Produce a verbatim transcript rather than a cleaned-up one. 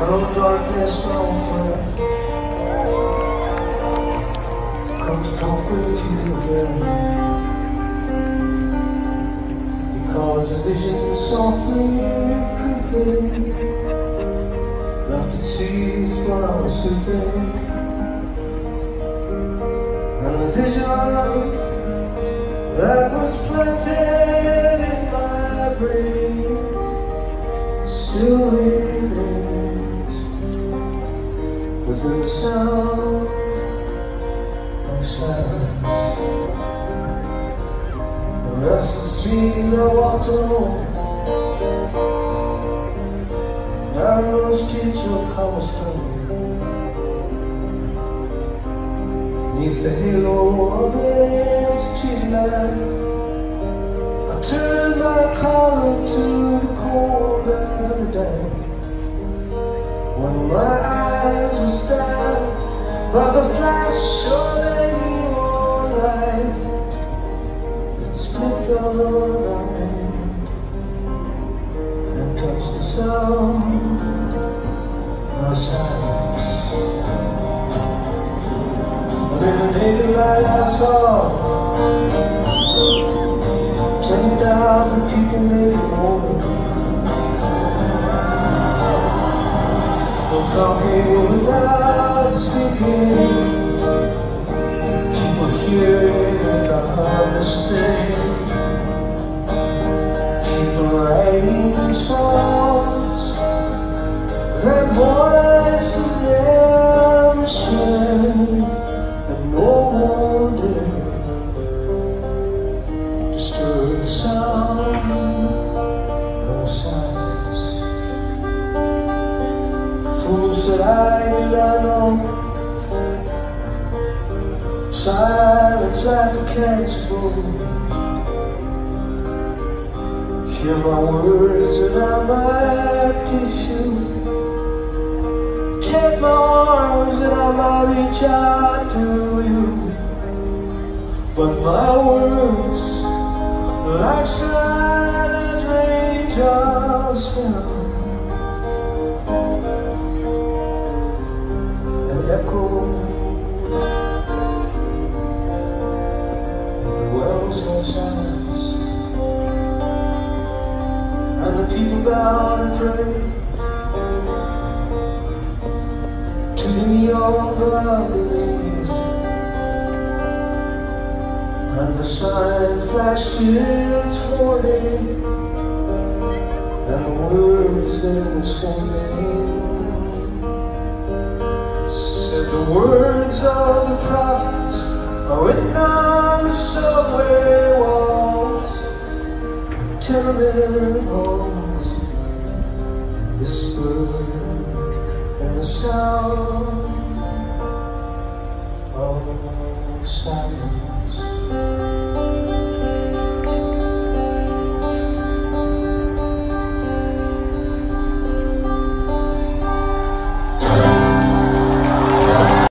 Hello darkness, my old friend. Come to talk with you again, because a vision softly creeping left its seeds while I was sleeping. And the vision that was planted in my brain still remains within the sound of silence. The restless dreams I walked alone, narrow streets of cobblestone. Beneath the halo of a street lamp, I turned my collar to the cold and the damp. When my eyes were stabbed by the flash of a neon light that split the night and touched the sound of silence. In the naked light I saw ten thousand people, maybe more, people talking without speaking, people hearing without listening, people writing songs that voices never shared. No one dare disturb the sound of silence. Fools that I did not know, silence like a cat's bone. Hear my words and I might teach you. Take my arms and I might reach out to you. But my words, like silent raindrops, fell and echoed in the wells of silence. And the people bowed and prayed to the neon balconies, and the sign flashed its warning, and the words that was forming said the words of the prophets are written on the subway walls, the tenement halls, whispered in the sound of silence.